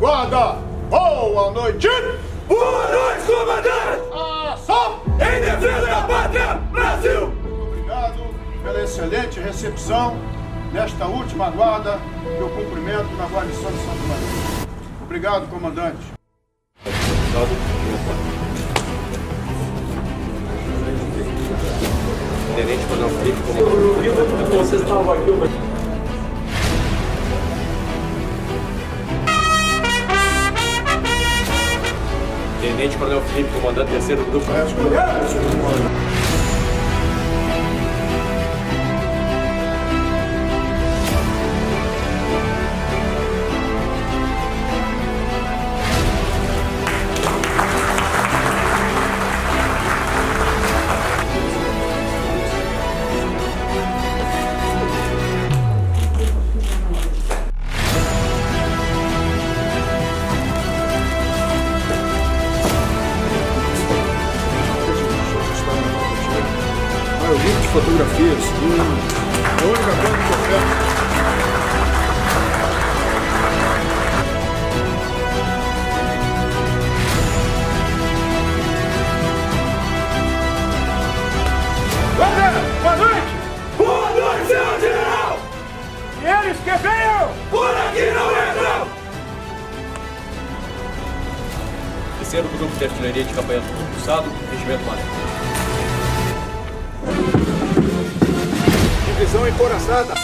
Guarda, boa noite! Boa noite, comandante! Ação! Em defesa da pátria, Brasil! Muito obrigado pela excelente recepção nesta última guarda que eu cumprimento na guarnição de Santo Maria. Obrigado, comandante. Tenente Coronel Felipe, comandante. Vocês estavam aqui, Tenente Coronel Felipe, comandante terceiro grupo. Eu vi de fotografias. A única coisa que eu quero. Boa noite! Boa noite, senhor general! E eles que venham! Por aqui não entram! Terceiro grupo de artilharia de campanha Pulsado, Regimento Malé. Divisão encoraçada.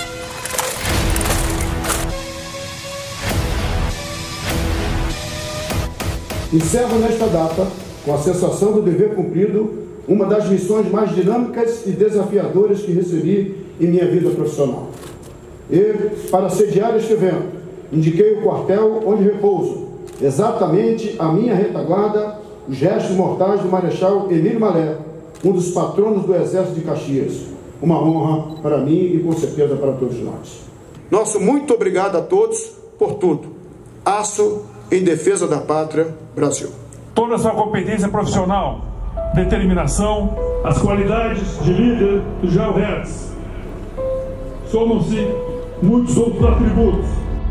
Encerro nesta data, com a sensação do dever cumprido, uma das missões mais dinâmicas e desafiadoras que recebi em minha vida profissional. E, para sediar este evento, indiquei o quartel onde repouso, exatamente a minha retaguarda, os restos mortais do Marechal Emílio Malé, um dos patronos do Exército de Caxias. Uma honra para mim e com certeza para todos nós. Nosso muito obrigado a todos por tudo. Aço em defesa da pátria, Brasil. Toda a sua competência profissional, determinação, as qualidades de líder do General Hertz. Somam-se muitos outros atributos.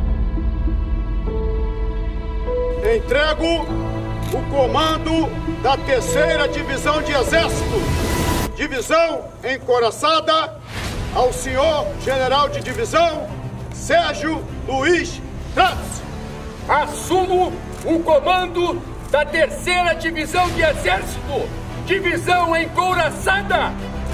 Entrego o comando da 3ª Divisão de Exército. Divisão encoraçada ao senhor General de Divisão Sérgio Luiz Tratz. Assumo o comando da 3ª Divisão de Exército, Divisão encouraçada.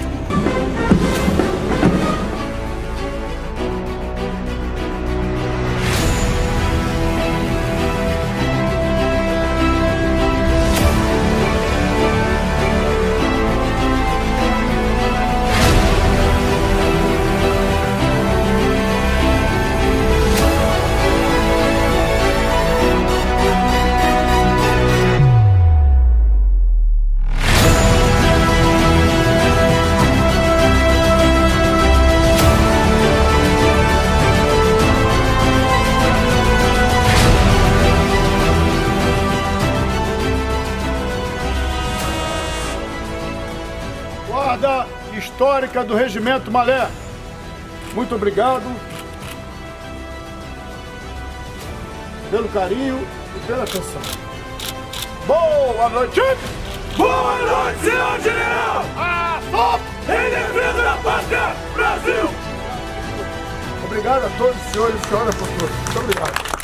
Guarda Histórica do Regimento Malé. Muito obrigado pelo carinho e pela atenção. Boa noite! Boa noite, senhor general! Ação! Em defesa da pátria, Brasil! Obrigado a todos os senhores e senhoras por tudo. Muito obrigado.